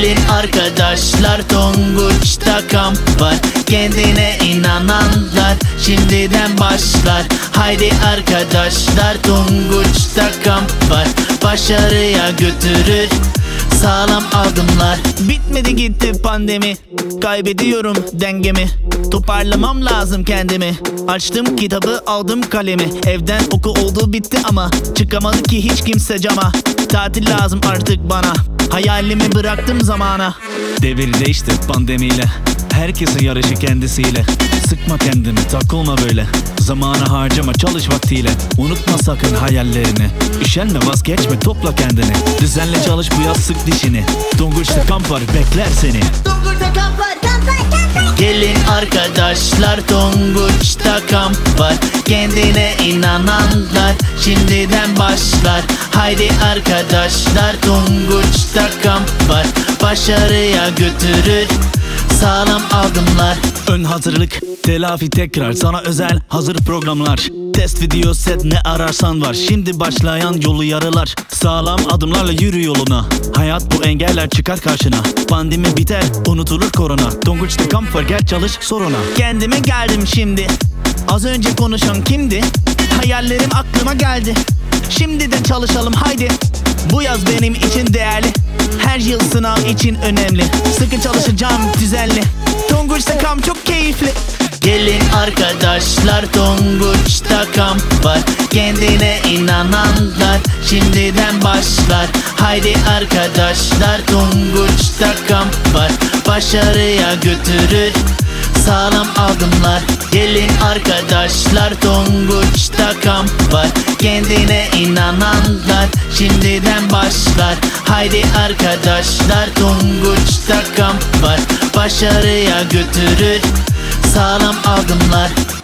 Gelin arkadaşlar, Tonguç'ta kamp var. Kendine inananlar şimdiden başlar. Haydi arkadaşlar, Tonguç'ta kamp var. Başarıya götürür sağlam adımlar. Bitmedi gitti pandemi, kaybediyorum dengemi. Toparlamam lazım kendimi. Açtım kitabı, aldım kalemi. Evden oku oldu bitti ama çıkamadı ki hiç kimse cama. Tatil lazım artık bana, hayalimi bıraktım zamana. Devir değişti pandemiyle, herkesin yarışı kendisiyle. Sıkma kendini, takılma böyle. Zamanı harcama, çalış vaktiyle. Unutma sakın hayallerini. Üşenme, vazgeçme, topla kendini. Düzenle çalış bu yaz, sık dişini. Tonguç'ta kamp var, bekler seni. Tonguç'ta kamp var, kamp var, kamp var. Gelin arkadaşlar, Tonguç'ta kamp var. Kendine inananlar şimdiden başlar. Haydi arkadaşlar, Tonguç'ta kamp var. Başarıya götürür sağlam adımlar. Ön hazırlık, telafi tekrar, sana özel hazır programlar. Test video set, ne ararsan var. Şimdi başlayan yolu yarılar. Sağlam adımlarla yürü yoluna. Hayat bu, engeller çıkar karşına. Pandemi biter, unutulur korona. Tonguç'ta kamp var, gel çalış soruna. Kendime geldim şimdi. Az önce konuşan kimdi? Hayallerim aklıma geldi. Şimdi de çalışalım haydi. Bu yaz benim için değerli. Her yıl sınav için önemli. Sıkı çalışacağım düzenli. Tonguç'ta kamp çok keyifli. Gelin arkadaşlar, Tonguç'ta kamp var. Kendine inananlar şimdiden başlar. Haydi arkadaşlar, Tonguç'ta kamp var. Başarıya götürür sağlam adımlar. Gelin arkadaşlar, Tonguç'ta kamp var. Kendine inananlar şimdiden başlar. Haydi arkadaşlar, Tonguç'ta kamp var. Başarıya götürür sağlam adımlar.